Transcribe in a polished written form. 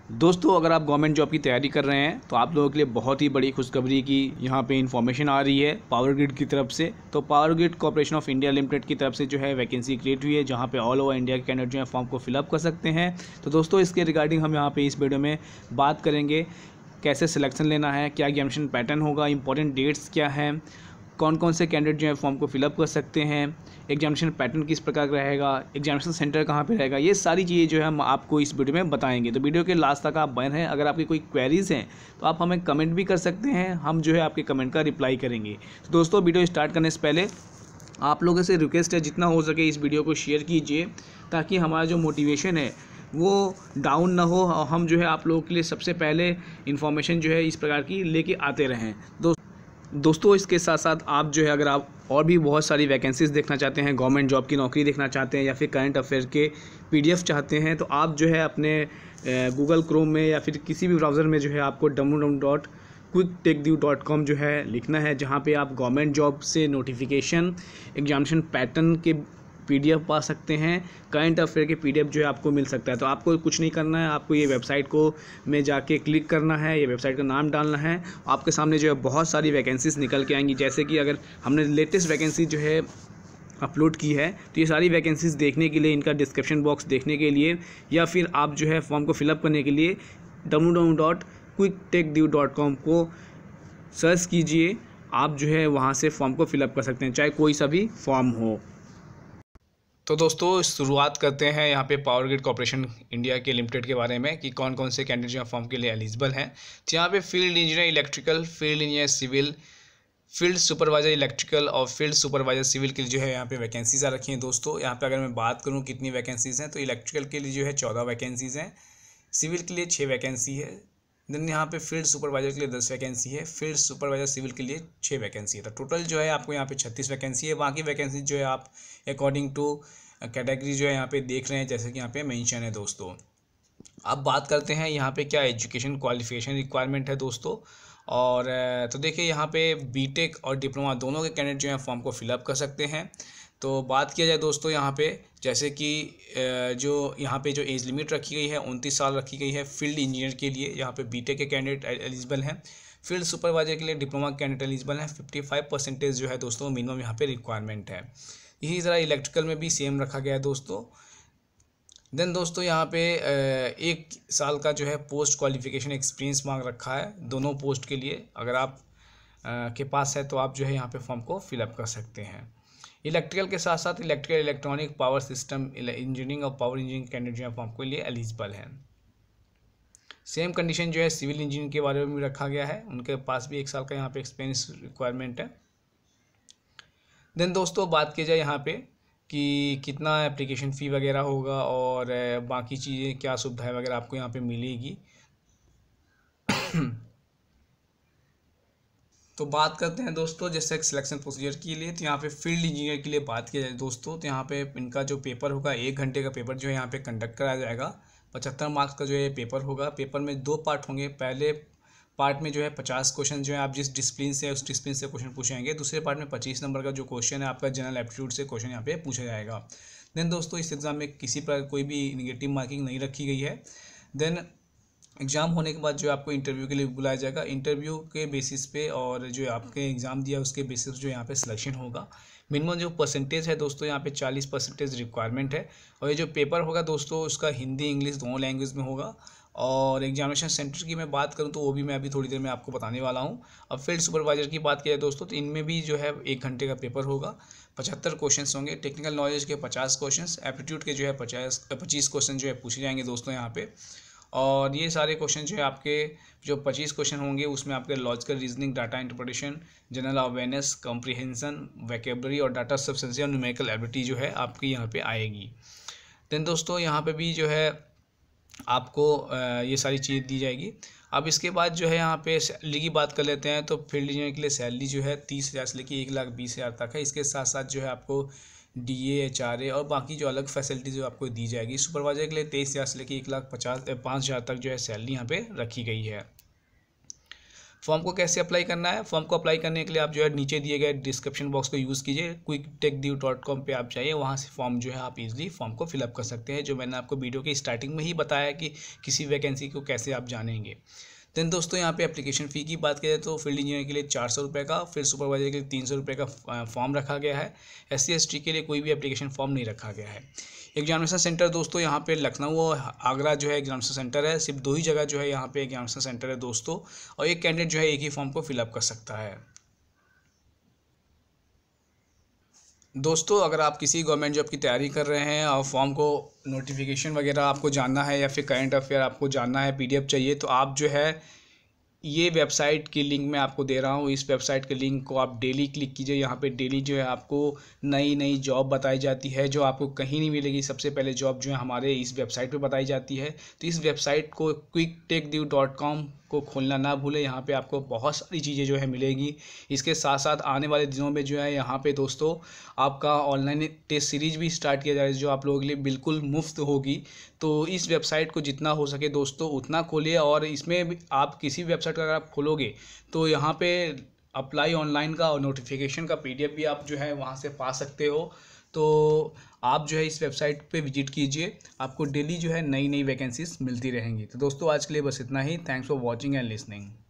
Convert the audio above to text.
दोस्तों, अगर आप गवर्नमेंट जॉब की तैयारी कर रहे हैं तो आप लोगों के लिए बहुत ही बड़ी खुशखबरी की यहाँ पे इन्फॉर्मेशन आ रही है पावर ग्रिड की तरफ से। तो power grid corporation of India limited की तरफ से जो है वैकेंसी क्रिएट हुई है, जहाँ पे ऑल ओवर इंडिया के कैंडिडेट जो है फॉर्म को फिलअप कर सकते हैं। तो दोस्तों, इसके रिगार्डिंग हम यहाँ पे इस वीडियो में बात करेंगे, कैसे सिलेक्शन लेना है, क्या एग्जामिनेशन पैटर्न होगा, इंपॉर्टेंट डेट्स क्या हैं, कौन कौन से कैंडिडेट जो है फॉर्म को फिलअप कर सकते हैं, एग्जामिनेशन पैटर्न किस प्रकार का रहेगा, एग्जामिनेशन सेंटर कहाँ पे रहेगा, ये सारी चीज़ें जो है हम आपको इस वीडियो में बताएंगे। तो वीडियो के लास्ट तक आप बने हैं। अगर आपकी कोई क्वेरीज़ हैं तो आप हमें कमेंट भी कर सकते हैं, हम जो है आपके कमेंट का रिप्लाई करेंगे। तो दोस्तों, वीडियो स्टार्ट करने से पहले आप लोगों से रिक्वेस्ट है, जितना हो सके इस वीडियो को शेयर कीजिए, ताकि हमारा जो मोटिवेशन है वो डाउन ना हो। हम जो है आप लोगों के लिए सबसे पहले इन्फॉर्मेशन जो है इस प्रकार की लेके आते रहें। दोस्तों, इसके साथ साथ आप जो है, अगर आप और भी बहुत सारी वैकेंसीज़ देखना चाहते हैं, गवर्नमेंट जॉब की नौकरी देखना चाहते हैं, या फिर करंट अफेयर के पीडीएफ चाहते हैं, तो आप जो है अपने गूगल क्रोम में या फिर किसी भी ब्राउज़र में जो है आपको www.quicktechdew.com जो है लिखना है, जहाँ पे आप गवर्नमेंट जॉब से नोटिफिकेशन, एग्जामिनेशन पैटर्न के पीडीएफ पा सकते हैं, करंट अफेयर के पीडीएफ जो है आपको मिल सकता है। तो आपको कुछ नहीं करना है, आपको ये वेबसाइट को में जाके क्लिक करना है, ये वेबसाइट का नाम डालना है, आपके सामने जो है बहुत सारी वैकेंसीज निकल के आएंगी। जैसे कि अगर हमने लेटेस्ट वैकेंसी जो है अपलोड की है, तो ये सारी वैकेंसीज देखने के लिए, इनका डिस्क्रिप्शन बॉक्स देखने के लिए, या फिर आप जो है फॉर्म को फिलअप करने के लिए www.quicktechdew.com को सर्च कीजिए। आप जो है वहाँ से फॉर्म को फिलअप कर सकते हैं, चाहे कोई सा भी फॉर्म हो। तो दोस्तों, शुरुआत करते हैं यहाँ पे पावर ग्रिड कॉर्पोरेशन इंडिया के लिमिटेड के बारे में, कि कौन कौन से कैंडिडेट जो फॉर्म के लिए एलिजिबल हैं। तो यहाँ पे field engineer electrical, field engineer civil, field supervisor electrical और फील्ड सुपरवाइजर सिविल के लिए जो है यहाँ पे वैकेंसीज आ रखी हैं। दोस्तों, यहाँ पे अगर मैं बात करूँ कितनी वैकेंसीज़ हैं, तो इलेक्ट्रिकल के लिए जो है 14 वैकेंसीज़ हैं, सिविल के लिए 6 वैकेंसी है, देन यहाँ पे फील्ड सुपरवाइजर के लिए 10 वैकेंसी है, फील्ड सुपरवाइजर सिविल के लिए 6 वैकेंसी है। तो टोटल जो है आपको यहाँ पे 36 वैकेंसी है। बाकी वैकेंसी जो है आप अकॉर्डिंग टू कैटेगरी जो है यहाँ पे देख रहे हैं, जैसे कि यहाँ पे मेंशन है। दोस्तों, अब बात करते हैं यहाँ पे क्या एजुकेशन क्वालिफिकेशन रिक्वायरमेंट है दोस्तों। और तो देखिए, यहाँ पे बीटेक और डिप्लोमा दोनों के कैंडिडेट जो है फॉर्म को फिलअप कर सकते हैं। तो बात किया जाए दोस्तों, यहाँ पे जैसे कि जो यहाँ पे जो एज लिमिट रखी गई है 29 साल रखी गई है फील्ड इंजीनियर के लिए। यहाँ पे बीटेक के कैंडिडेट एलिजिबल हैं। फील्ड सुपरवाइजर के लिए डिप्लोमा कैंडिडेट एलिजिबल हैं। 55% जो है दोस्तों मिनिमम यहाँ पे रिक्वायरमेंट है। यही ज़रा इलेक्ट्रिकल में भी सेम रखा गया है दोस्तों। देन दोस्तों, यहाँ पे 1 साल का जो है पोस्ट क्वालिफिकेशन एक्सपीरियंस मांग रखा है दोनों पोस्ट के लिए। अगर आप के पास है तो आप जो है यहाँ पे फॉर्म को फिलअप कर सकते हैं। इलेक्ट्रिकल के साथ साथ electrical, electronic, power system engineering और पावर इंजीनियरिंग कैंडिडेट जो है फॉर्म के लिए एलिजिबल है। सेम कंडीशन जो है सिविल इंजीनियरिंग के बारे में भी रखा गया है, उनके पास भी 1 साल का यहाँ पे एक्सपीरियंस रिक्वायरमेंट है। देन दोस्तों, बात की जाए यहाँ पे कि कितना एप्लीकेशन फ़ी वगैरह होगा और बाकी चीज़ें क्या सुविधाएं वगैरह आपको यहाँ पे मिलेगी। तो बात करते हैं दोस्तों, जैसे सिलेक्शन प्रोसीजर के लिए। तो यहाँ पे फील्ड इंजीनियर के लिए बात की जाए दोस्तों, तो यहाँ पे इनका जो पेपर होगा 1 घंटे का पेपर जो है यहाँ पे कंडक्ट कराया जाएगा। 75 मार्क्स का जो है पेपर होगा। पेपर में 2 पार्ट होंगे। पहले पार्ट में जो है 50 क्वेश्चन जो है आप जिस डिसिप्लिन से उस डिसिप्लिन से क्वेश्चन पूछे जाएंगे। दूसरे पार्ट में 25 नंबर का जो क्वेश्चन है आपका जनरल एप्टीट्यूड से क्वेश्चन यहाँ पे पूछा जाएगा। देन दोस्तों, इस एग्ज़ाम में किसी प्रकार कोई भी निगेटिव मार्किंग नहीं रखी गई है। देन एग्ज़ाम होने के बाद जो आपको इंटरव्यू के लिए बुलाया जाएगा। इंटरव्यू के बेसिस पे और जो आपके एग्ज़ाम दिया उसके बेसिस जो यहाँ पे सिलेक्शन होगा। मिनिमम जो परसेंटेज है दोस्तों, यहाँ पे 40% रिक्वायरमेंट है। और ये जो पेपर होगा दोस्तों, उसका हिंदी इंग्लिश दोनों लैंग्वेज में होगा। और एग्जामिनेशन सेंटर की मैं बात करूँ तो वो भी मैं अभी थोड़ी देर में आपको बताने वाला हूँ। अब फील्ड सुपरवाइजर की बात की जाए दोस्तों, तो इनमें भी जो है 1 घंटे का पेपर होगा। 75 क्वेश्चंस होंगे। टेक्निकल नॉलेज के 50 क्वेश्चंस, एप्टीट्यूड के जो है 25 क्वेश्चन जो है पूछे जाएंगे दोस्तों यहाँ पे। और ये सारे क्वेश्चन जो है आपके जो 25 क्वेश्चन होंगे उसमें आपके logical reasoning, data interpretation, general awareness, comprehension, vocabulary और डाटा सब्सटेंस और न्यूमेरिकल एबिलिटी जो है आपकी यहाँ पे आएगी। देन दोस्तों, यहाँ पे भी जो है आपको ये सारी चीज़ दी जाएगी। अब इसके बाद जो है यहाँ पे सैलरी की बात कर लेते हैं। तो फील्ड इंजीनियर के लिए सैलरी जो है 30,000 से लेकर 1,20,000 तक है। इसके साथ साथ जो है आपको DA, HRA और बाकी जो अलग फैसिलिटी जो आपको दी जाएगी। सुपरवाइजर के लिए 23,000 से लेकर 1,05,000 तक जो है सैलरी यहाँ पे रखी गई है। फॉर्म को कैसे अप्लाई करना है? फॉर्म को अप्लाई करने के लिए आप जो है नीचे दिए गए डिस्क्रिप्शन बॉक्स को यूज़ कीजिए, quicktechdev.com पे आप जाइए, वहाँ से फॉर्म जो है आप इजीली फॉर्म को फिलअप कर सकते हैं, जो मैंने आपको वीडियो के स्टार्टिंग में ही बताया कि किसी वैकेंसी को कैसे आप जानेंगे। देन दोस्तों यहाँ पे एप्लीकेशन फ़ी की बात करें तो फील्ड इंजीनियर के लिए 400 रुपये का, फिर सुपरवाइजर के लिए 300 रुपये का फॉर्म रखा गया है। SC/ST के लिए कोई भी एप्लीकेशन फॉर्म नहीं रखा गया है। एग्जामिनेशन सेंटर दोस्तों यहाँ पे लखनऊ और आगरा जो है एग्जामिनेशन सेंटर है, सिर्फ 2 ही जगह जो है यहाँ पे एग्जामिनेशन सेंटर है दोस्तों, और एक कैंडिडेट जो है एक ही फॉर्म को फिलअप कर सकता है। दोस्तों अगर आप किसी गवर्नमेंट जॉब की तैयारी कर रहे हैं और फॉर्म को नोटिफिकेशन वगैरह आपको जानना है या फिर करंट अफेयर आपको जानना है, PDF चाहिए, तो आप जो है ये वेबसाइट की लिंक मैं आपको दे रहा हूँ। इस वेबसाइट के लिंक को आप डेली क्लिक कीजिए। यहाँ पे डेली जो है आपको नई नई जॉब बताई जाती है, जो आपको कहीं नहीं मिलेगी। सबसे पहले जॉब जो है हमारे इस वेबसाइट पे बताई जाती है। तो इस वेबसाइट को quicktechdev.com को खोलना ना भूलें। यहाँ पे आपको बहुत सारी चीज़ें जो है मिलेगी। इसके साथ साथ आने वाले दिनों में जो है यहाँ पे दोस्तों आपका ऑनलाइन टेस्ट सीरीज भी स्टार्ट किया जाएगा, जो आप लोगों के लिए बिल्कुल मुफ्त होगी। तो इस वेबसाइट को जितना हो सके दोस्तों उतना खोलिए, और इसमें भी आप किसी वेबसाइट का अगर आप खोलोगे तो यहाँ पे अप्लाई ऑनलाइन का और नोटिफिकेशन का PDF भी आप जो है वहाँ से पा सकते हो। तो आप जो है इस वेबसाइट पे विजिट कीजिए, आपको डेली जो है नई नई वैकेंसीज मिलती रहेंगी। तो दोस्तों आज के लिए बस इतना ही। Thanks for watching and listening.